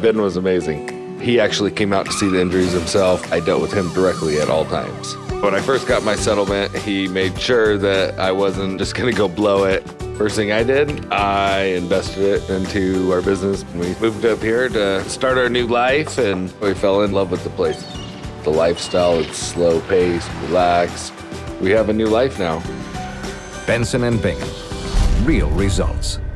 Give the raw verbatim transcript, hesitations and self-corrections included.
Ben was amazing. He actually came out to see the injuries himself. I dealt with him directly at all times. When I first got my settlement, he made sure that I wasn't just gonna go blow it. First thing I did, I invested it into our business. We moved up here to start our new life, and we fell in love with the place. The lifestyle, it's slow paced, relaxed. We have a new life now. Benson and Bingham, real results.